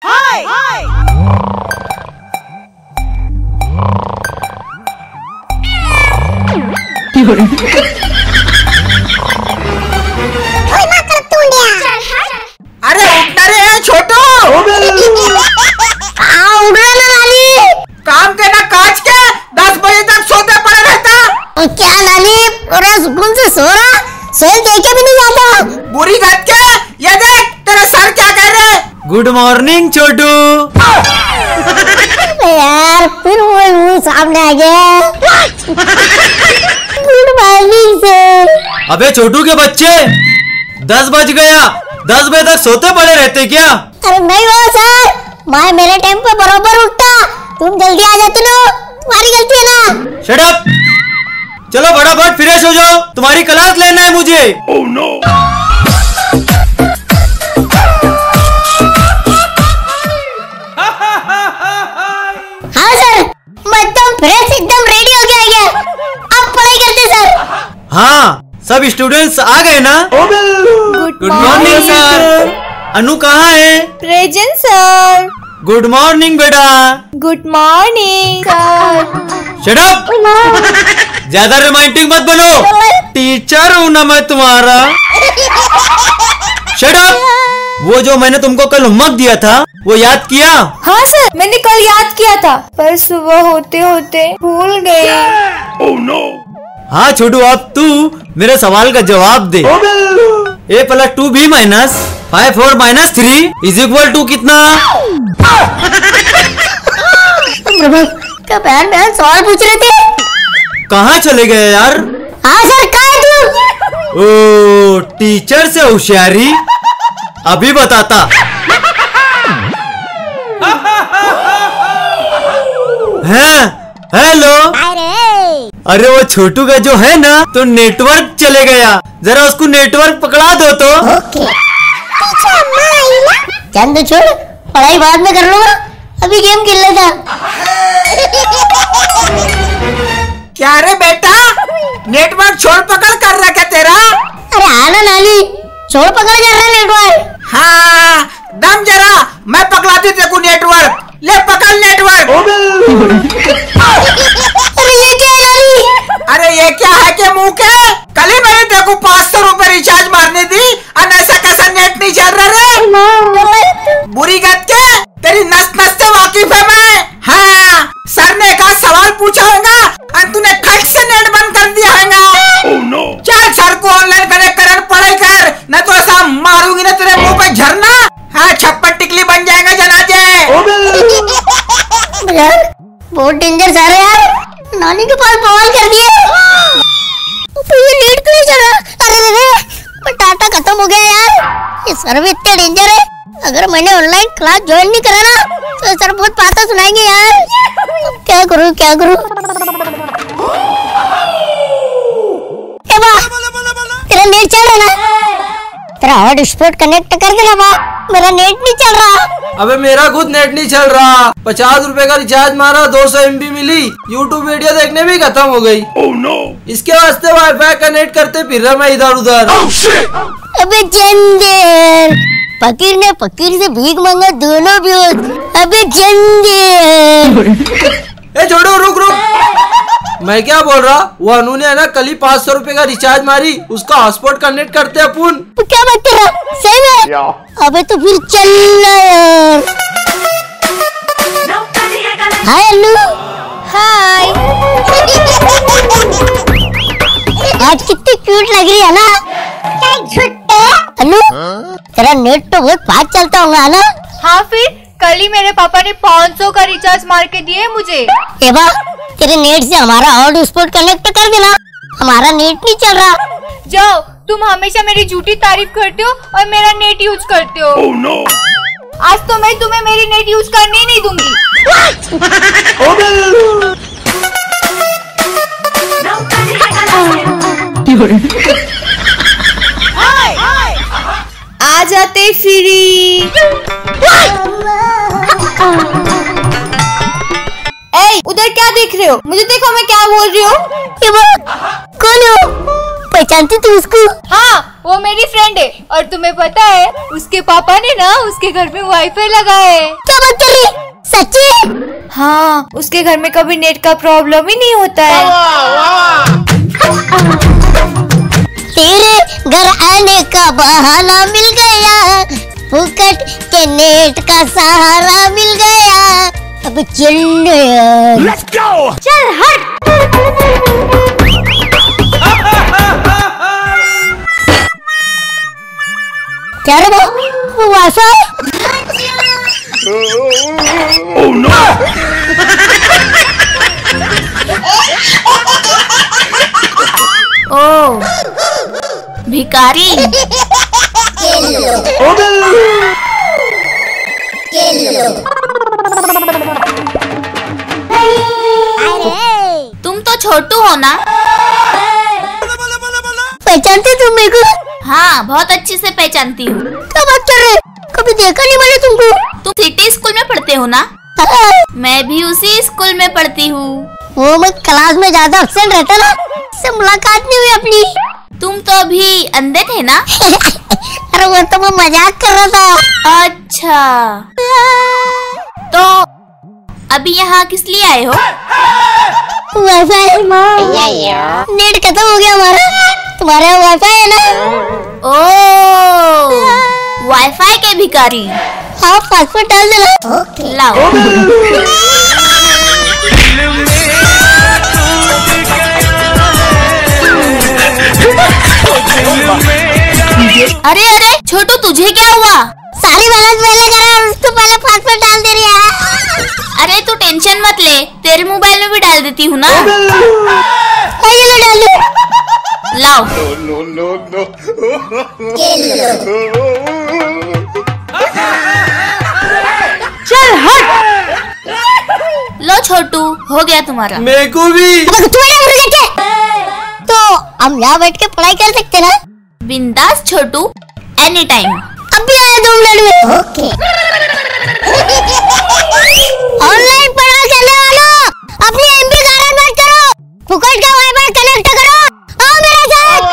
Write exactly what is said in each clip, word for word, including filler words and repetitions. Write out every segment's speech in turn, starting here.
हाय हाय अरे उठना रे छोटू। काम के ना काज के दस बजे तक सोते पड़े रहता। क्या नानी पूरा सुकून से सो रहा, सोए देखे भी नहीं जाता। बुरी गत के ये देख तेरा सर क्या कह रहे। Good morning Chhotu. यार फिर वही मुंह सामने आ गया। Good morning sir. अबे छोटू के बच्चे, दस बज गया, दस बजे तक सोते पड़े रहते क्या? अरे नहीं हो सर, मैं मेरे टाइम पे बरोबर उठता, तुम जल्दी आ जाते ना, तुम्हारी गलती है ना। शट अप, चलो फटाफट फ्रेश हो जाओ, तुम्हारी क्लास लेना है मुझे। oh, no. हाँ सर, मैं एकदम फ्रेश, एकदम रेडी हो गया गया। अब पढ़ाई करते सर। हाँ, सब स्टूडेंट्स आ गए ना? Good morning sir. अनु कहाँ है? Present sir. गुड मॉर्निंग बेटा। Good morning sir. Shut up, ज्यादा रोमांटिक मत बनो, टीचर हूँ ना मैं तुम्हारा। शट अप, वो जो मैंने तुमको कल होमवर्क दिया था वो याद किया? हाँ सर, मैंने कल याद किया था, पर सुबह होते होते भूल गए। oh, no. हाँ छोटू, अब तू मेरे सवाल का जवाब दे। A plus two B minus five four minus three is equal to कितना? क्या बहन बहन सवाल पूछ रहे थे? कहाँ चले गए यार? हाँ सर, कहाँ है तू? ओ, टीचर से होशियारी, अभी बताता। हैं? हेलो। अरे वो छोटू का जो है ना, तो नेटवर्क चले गया, जरा उसको नेटवर्क पकड़ा दो तो। ओके। चंद छोड़, पढ़ाई बाद में कर लूंगा, अभी गेम खेल लेता। क्या रे बेटा, नेटवर्क छोड़ पकड़ कर रहा क्या तेरा? अरे आना नानी, छोड़ पकड़ कर रहा नेटवर्क। हाँ, दम जरा, मैं पकड़ाती तेरे को नेटवर्क, ले पकड़ नेटवर्क। अरे ये क्या है नानी? अरे ये क्या है के मुंह के, कल ही मैंने तेरे को पाँच सौ रूपए रिचार्ज मारने दी और ऐसा कैसा नेट नहीं चल रहा रे। बुरी गत के तेरी नस नस से वाकिफ है मैं। हाँ, सर ने कहा सवाल पूछा होगा और तूने खट से नेट बंद कर दिया होगा। oh, no. चल सर को ऑनलाइन कनेक्ट कर, पढ़ाई कर, न तो ऐसा मारूंगी ना तेरे मुंह पे झरना। हाँ, छप्पर टिकली बन जाएगा जनाजे। यार बहुत डेंजर जा रहा है यार, नानी के पास बवाल कर दिया। तो ये नेट क्यों चला? अरे रे, डाटा खत्म हो गया यार, ये सर भी इतने डेंजर है, अगर मैंने ऑनलाइन क्लास ज्वाइन नहीं करा ना तो सर बहुत पाता सुनाएंगे यार। अब क्या करूं क्या करूं? ए बा, तेरा नेट चल रहा ना? तेरा हॉटस्पॉट कनेक्ट कर देना बा, मेरा नेट नहीं चल रहा। अबे मेरा खुद नेट नहीं चल रहा, पचास रुपए का रिचार्ज मारा, दो सौ एम बी मिली, यूट्यूब वीडियो देखने भी खत्म हो गई। oh, no. इसके वास्ते वाईफाई कनेक्ट करते फिर रहा मैं इधर उधर। oh, अबे जंदर, फकीर ने फकीर से भीख मांगा, दोनों भी। अबे जंदर। ए छोड़ो, रुक रुक, मैं क्या बोल रहा, वो अनु ने है ना कल ही पाँच सौ रूपए का रिचार्ज मारी, उसका हॉटस्पॉट कनेक्ट करते अपन। तो क्या बात कर रहा, सही में? अबे तो फिर चलना यार। हाय अनु। हाय। आज कितनी क्यूट लग रही है ना? अनु, तेरा नेट तो बहुत फास्ट चलता होगा ना? हाँ, फिर कल ही मेरे पापा ने पाँच सौ का रिचार्ज मार के दिए मुझे। एबा, तेरे नेट से हमारा हॉटस्पॉट कनेक्ट कर देना, हमारा नेट नहीं चल रहा। जाओ, तुम हमेशा मेरी झूठी तारीफ करते हो और मेरा नेट यूज करते हो। oh, no. आज तो मैं तुम्हें मेरी नेट यूज करने ही नहीं दूंगी। आ जाते फ्री। ए, उधर क्या देख रहे हो? मुझे देखो, मैं क्या बोल रही हूँ। कौन हो? पहचानती तू उसको? हाँ, वो मेरी फ्रेंड है। और तुम्हें पता है उसके पापा ने ना उसके घर में वाईफाई लगाया है। क्या बात कर रही? सच्ची? हाँ, उसके घर में कभी नेट का प्रॉब्लम ही नहीं होता है। तेरे घर आने का बहाना मिल गया, फुकट के नेट का सहारा मिल गया, अब चल Let's go! चल हट। क्या रे वो वाईफाई? Oh no! ओ भिखारी। तुम तो छोटू हो ना? पहचानते तुम मेरे को? हाँ, बहुत अच्छे से पहचानती हूँ। क्या बात कर रहे? कभी देखा नहीं मैंने तुमको। तुम सिटी स्कूल में पढ़ते हो ना? मैं भी उसी स्कूल में पढ़ती हूँ। वो मैं क्लास में ज्यादा अब्सेंट रहता ना, से मुलाकात नहीं हुई अपनी। तुम तो अभी अंधे थे ना? अरे वो तो मैं मजाक कर रहा था। अच्छा, तो अभी यहाँ किस लिए आए हो? वाईफाई नेट खत्म हो गया हमारा, तुम्हारे यहाँ वाईफाई है ना? ओ वाईफाई के भिखारी। हाँ, पासवर्ड डाल देना। ओके। लाओ। अरे अरे छोटू, तुझे क्या हुआ? सारी बैलेंस पहले करा, उसको पहले पासवर्ड डाल दे रही है। अरे तू टेंशन मत ले, तेरे मोबाइल में भी डाल देती हूँ ना। ये लो डाल दो। लाओ। नो नो नो चल हट। लो छोटू, हो गया तुम्हारा। मेरे को भी। तो हम यहाँ बैठ के पढ़ाई कर सकते ना? बिंदास छोटू, एनी टाइम। अभी आया दो मिनट में। ओके। ऑनलाइन पढ़ाई करने वालों, अपनी एमबी गारंट मत करो, फुकट का वाईफाई कनेक्ट करो। आओ मेरे साथ।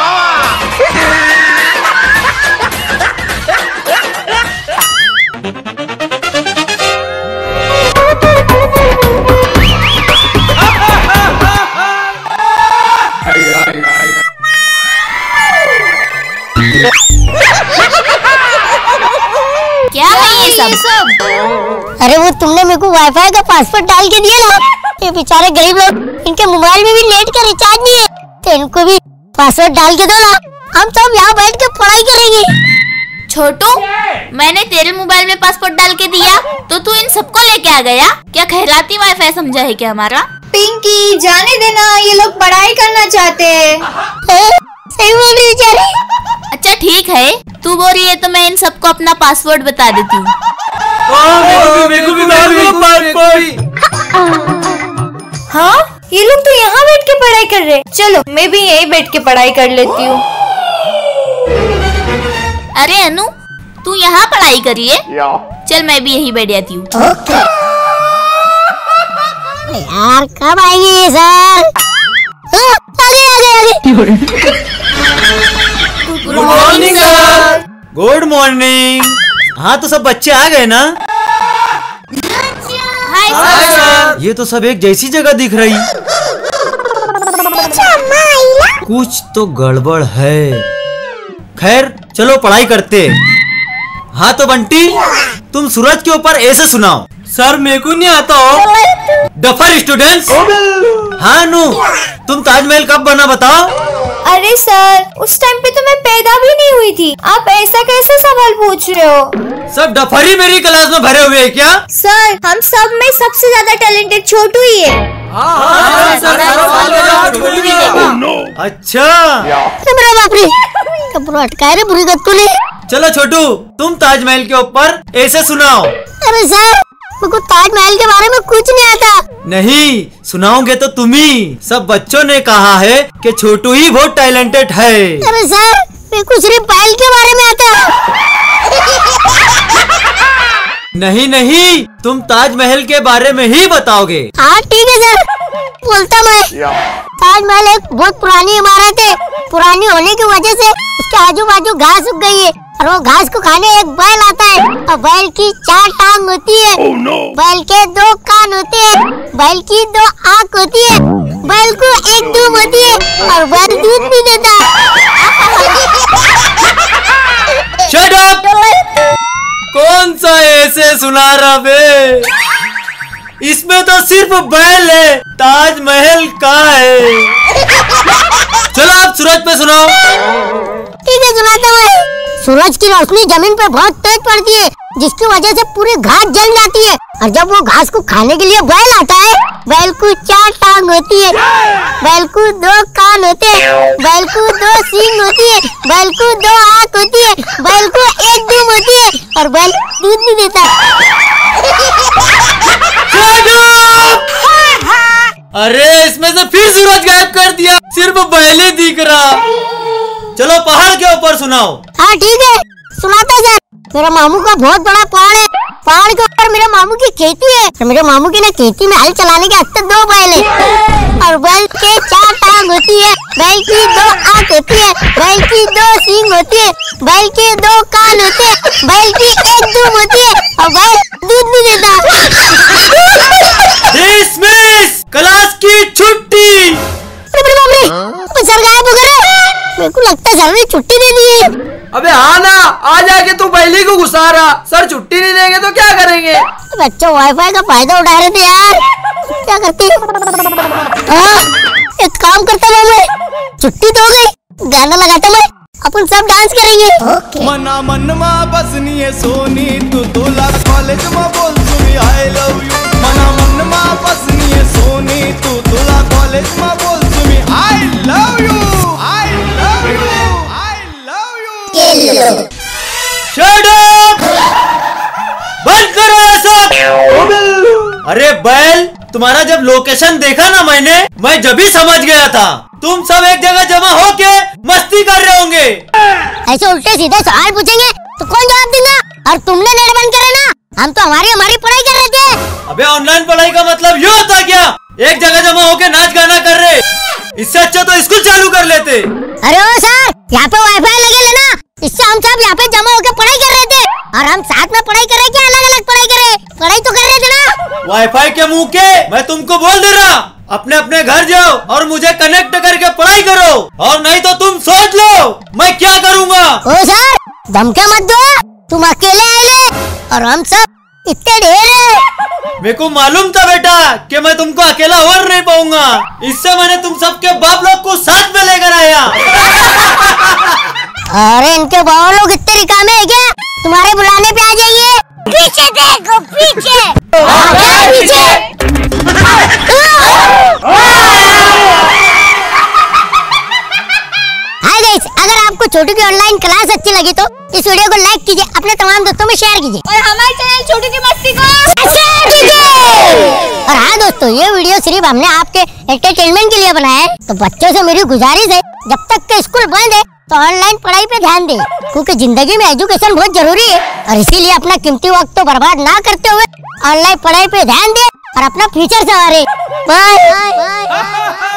क्या है ये सब? अरे वो तुमने मेरे को वाईफाई का पासवर्ड डाल के दिया ना, ये बेचारे गरीब लोग, इनके मोबाइल में भी नेट का रिचार्ज नहीं है, तो इनको भी पासवर्ड डाल के दो ना, हम सब यहाँ बैठ के पढ़ाई करेंगे। छोटू, मैंने तेरे मोबाइल में पासवर्ड डाल के दिया तो तू इन सबको लेके आ गया? क्या खैराती वाईफाई समझा है क्या हमारा? पिंकी, जाने देना, ये लोग पढ़ाई करना चाहते हैं। सही बोल रही बेचारी। अच्छा ठीक है, तू बोल रही है तो मैं इन सबको अपना पासवर्ड बता देती हूँ। हाँ, ये लोग तो यहाँ बैठ के पढ़ाई कर रहे हैं। चलो मैं भी यहीं बैठ के पढ़ाई कर लेती हूँ। अरे अनु, तू यहाँ पढ़ाई करिए, चल मैं भी यहीं बैठ जाती हूँ। यार कब आएंगे ये सर? हाँ, आगे आगे आगे। Good morning sir. Good morning. हाँ तो सब बच्चे आ गए ना? Hi sir. ये तो सब एक जैसी जगह दिख रही। कुछ तो गड़बड़ है। खैर चलो पढ़ाई करते। हाँ तो बंटी, तुम सूरज के ऊपर ऐसे सुनाओ। सर मेरे को नहीं आता हो। Duffer students. हाँ नू, तुम ताजमहल कब बना बताओ? अरे सर, उस टाइम पे तो मैं पैदा भी नहीं हुई थी, आप ऐसा कैसे सवाल पूछ रहे हो? सब डफरी मेरी क्लास में भरे हुए हैं क्या? सर, हम सब में सबसे ज्यादा टैलेंटेड छोटू ही है। अच्छा, मेरा बाप रे, कब अटकाए रे बुरी गत को ले। चलो छोटू, तुम ताजमहल के ऊपर ऐसे सुनाओ। अरे सर, मुझको ताजमहल के बारे में कुछ नहीं आता। नहीं, सुनाओगे तो तुम ही। सब बच्चों ने कहा है कि छोटू ही बहुत टैलेंटेड है। अरे सर, मेरे को सिर्फ बैल के बारे में आता। नहीं नहीं, तुम ताजमहल के बारे में ही बताओगे। हाँ ठीक है सर, बोलता मैं। ताजमहल एक बहुत पुरानी इमारत है। पुरानी होने की वजह से उसके आजू बाजू घास उग गई है और वो घास को खाने एक बैल आता है और बैल की चार टांग होती है। oh, no. बैल के दो कान होते हैं, बैल की दो आँख होती है, बैल को एक दुम होती है और बैल दूध भी देता Shut up! कौन सा ऐसे सुना रहा बे? इसमें तो सिर्फ बैल है, ताजमहल का है। चलो आप सूरज पे सुनाओ। ठीक है सुनाता हूँ। सूरज की रोशनी जमीन पर बहुत तेज पड़ती है जिसकी वजह से पूरी घास जल जाती है और जब वो घास को खाने के लिए बैल आता है, बैल को चार टांग होती है, बैल को दो कान होते हैं, बैल को दो सींग होती है, बैल को दो आँख होती है, बैल को एक दुम होती है और बैल दूध भी देता है। अरे इसमें से फिर सूरज गायब कर दिया, सिर्फ बैल ही दिख रहा। चलो पहाड़ के ऊपर सुनाओ। हाँ ठीक है सुनाता सर। मेरा मामू का बहुत बड़ा पहाड़ है, पहाड़ के ऊपर मेरे मामू की खेती है और मेरे मामू की ना खेती में हल चलाने के हद दो बैल है और बैल के चार टांग होती है, बैल की दो आँख होती है, बैल की दो सींग होती है, बैल के दो कान होते हैं, बैल की एक दुम होती है और बैल दूध भी देता है। डिसमिस, क्लास की छुट्टी। सर गायब हो गए। मेरे को लगता है सर ने छुट्टी दे दी है। अबे हाँ ना, आ जाके तू बैली को घुसा रहा। सर छुट्टी नहीं देंगे तो क्या करेंगे? बच्चों वाईफाई का फायदा उठा रहे थे यार, क्या करते? हाँ एक काम करता हूँ मैं, छुट्टी तो हो गई, गाना लगाता मैं, अपन सब डांस करेंगे। मना मन मा बसनी है सोनी तू तोला कॉलेज में बोल सुनी आई लव यू। मना मन मा बसनी है सोनी तू तोला कॉलेज में बोल सुनी I love you I love you I love you. Shut up! बंद करो ये सब। अरे बैल, तुम्हारा जब लोकेशन देखा ना मैंने, मैं जब ही समझ गया था तुम सब एक जगह जमा होके मस्ती कर रहे होंगे। ऐसे उल्टे सीधे सवाल पूछेंगे तो कौन जवाब देगा? और तुमने नेट बंद करे ना, हम तो हमारी हमारी पढ़ाई कर रहे थे। अबे ऑनलाइन पढ़ाई का मतलब ये होता क्या? एक जगह जमा होके नाच गाना कर रहे, इससे अच्छा तो स्कूल चालू कर लेते। अरे ओ सर, यहाँ पे वाईफाई लगे लेना, इससे हम सब यहाँ पे जमा होकर पढ़ाई कर रहे थे और हम साथ में पढ़ाई कर रहे क्या अलग अलग पढ़ाई करे? पढ़ाई तो कर रहे थे ना। वाईफाई के मुंह के, मैं तुमको बोल दे रहा, अपने अपने घर जाओ और मुझे कनेक्ट करके पढ़ाई करो, और नहीं तो तुम सोच लो मैं क्या करूँगा। ओ सर धमके मत दो, तुम अकेले आए और हम सब इतने ढेर है। मेरे को मालूम था बेटा कि मैं तुमको अकेला और नहीं पाऊंगा, इससे मैंने तुम सबके बाप लोग को साथ में लेकर आया। अरे इनके बाबा लोग इतने रिकामे है क्या? तुम्हारे बुलाने पे आ जाएंगे। पीछे देखो पीछे, पीछे। हाय गाइस, अगर आपको छोटू की ऑनलाइन क्लास अच्छी लगी तो इस वीडियो को लाइक कीजिए, अपने तमाम दोस्तों में शेयर कीजिए और हमारे चैनल छोटू की मस्ती को सब्सक्राइब कीजिए। और हाँ दोस्तों, ये वीडियो सिर्फ हमने आपके एंटरटेनमेंट के लिए बनाया है, तो बच्चों से मेरी गुजारिश है जब तक के स्कूल बंद है तो ऑनलाइन पढ़ाई पे ध्यान दें, क्योंकि जिंदगी में एजुकेशन बहुत जरूरी है और इसीलिए अपना कीमती वक्त तो बर्बाद ना करते हुए ऑनलाइन पढ़ाई पे ध्यान दें और अपना फ्यूचर संवारें। Bye bye.